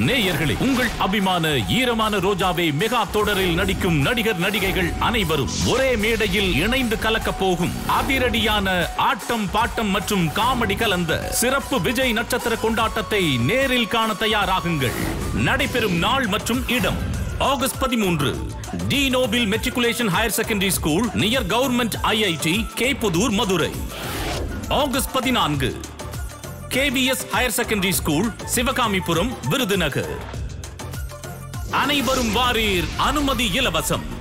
நேயர்களே, உங்கள் அபிமான ஈரமான ரோஜாவே மெகா தொடரில் நடிக்கும் நடிகர் நடிகைகள் அனைவரும் ஒரே மேடையில் இணைந்து கலக்க போகும் அதிரடியான ஆட்டம் பாட்டம் மற்றும் காமெடி கலந்த சிறப்பு விஜய் நட்சத்திர கொண்டாட்டத்தை நேரில் காண தயாராகுங்கள். நடைபெறும் நாள் மற்றும் இடம் August 13 de Nobili matriculation higher secondary school near government IIT Kapputhur Madurai. August 14 KBS higher secondary school Sivakamipuram Virudhunagar. அனைவரும் வாரீர், அனுமதி இலவசம்.